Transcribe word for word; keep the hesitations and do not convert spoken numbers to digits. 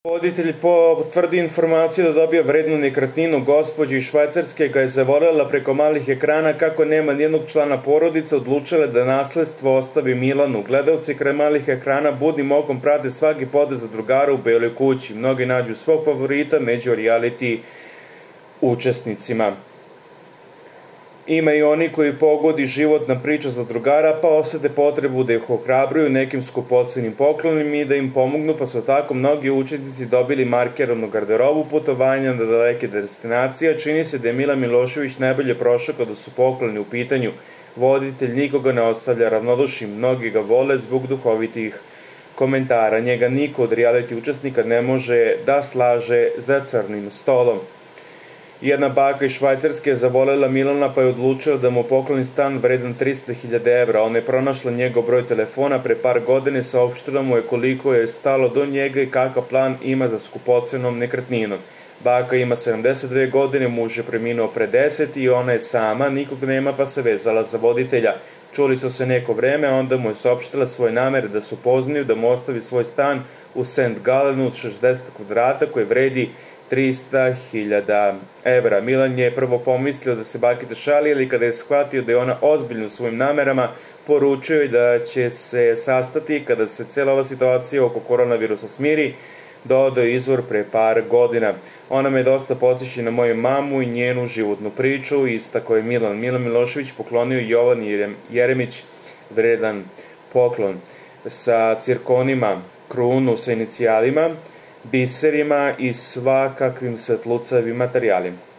Voditelj potvrdi informaciju da dobija vrednu nekretninu. Gospođa iz Švajcarske ga je zavoljela preko malih ekrana kako nema nijednog člana porodice, odlučila da nasledstvo ostavi Milanu. Gledalci kraj malih ekrana budnim okom prate svaki potez zadrugara u Beloj kući. Mnogi nađu svog favorita među reality učesnicima. Ima i oni koji pogodi životna priča zadrugara pa osete potrebu da ih ohrabruju nekim skupocenim poklonima i da im pomognu, pa su tako mnogi učesnici dobili markeranu garderobu, putovanja na daleke destinacije. Čini se da je Milan Milošević najbolje prošao kada su pokloni u pitanju. Voditelj nikoga ne ostavlja ravnodušnim, mnogi ga vole zbog duhovitih komentara. Njega niko od reality učesnika ne može da slaže za crnim stolom. Jedna baka iz Švajcarske je zavolela Milana pa je odlučila da mu pokloni stan vredan trista hiljada evra. Ona je pronašla njegov broj telefona pre par godine, saopštila mu je koliko je stalo do njega i kakav plan ima za skupocenom nekretninom. Baka ima sedamdeset dve godine, muž je preminuo pre deset i ona je sama, nikog nema pa se vezala za voditelja. Čuli su se neko vreme, onda mu je saopštila svoje namere da se upoznaju, da mu ostavi svoj stan u Saint Gallenu od šezdeset kvadrata koji vredi trista hiljada evra. Milan je prvo pomislio da se bakica šali, ali kada je shvatio da je ona ozbiljna u svojim namerama, poručio je da će se sastati kada se cela ova situacija oko koronavirusa smiri, dodao izvor pre par godina. Ona me dosta podsjeća na moju mamu i njenu životnu priču, istako je Milan. Milan Milošević poklonio Jovan Jeremić vredan poklon sa cirkonima, krunu sa inicijalima, biserima i svakakvim svetlucavim materijalima.